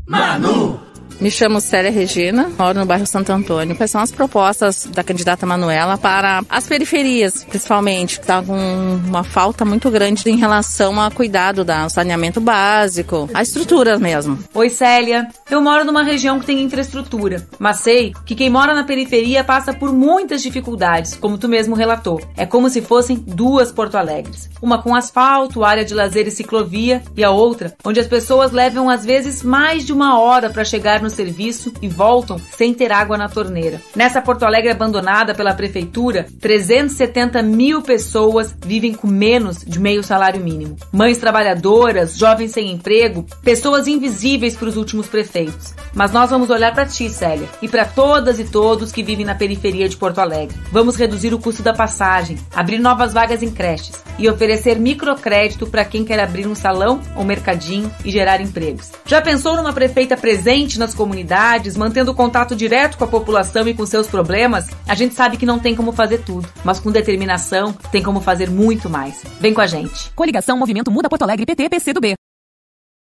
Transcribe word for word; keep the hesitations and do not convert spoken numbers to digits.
Manu! Me chamo Célia Regina, moro no bairro Santo Antônio. Quais são as propostas da candidata Manuela para as periferias, principalmente, que está com uma falta muito grande em relação ao cuidado do saneamento básico, a estrutura mesmo. Oi, Célia. Eu moro numa região que tem infraestrutura, mas sei que quem mora na periferia passa por muitas dificuldades, como tu mesmo relatou. É como se fossem duas Porto Alegres. Uma com asfalto, área de lazer e ciclovia, e a outra onde as pessoas levam às vezes mais de uma hora para chegar no no serviço e voltam sem ter água na torneira. Nessa Porto Alegre abandonada pela prefeitura, trezentas e setenta mil pessoas vivem com menos de meio salário mínimo. Mães trabalhadoras, jovens sem emprego, pessoas invisíveis para os últimos prefeitos. Mas nós vamos olhar para ti, Célia, e para todas e todos que vivem na periferia de Porto Alegre. Vamos reduzir o custo da passagem, abrir novas vagas em creches e oferecer microcrédito para quem quer abrir um salão ou mercadinho e gerar empregos. Já pensou numa prefeita presente nas comunidades, mantendo contato direto com a população e com seus problemas? A gente sabe que não tem como fazer tudo, mas com determinação tem como fazer muito mais. Vem com a gente. Coligação Movimento Muda Porto Alegre P T P C do B.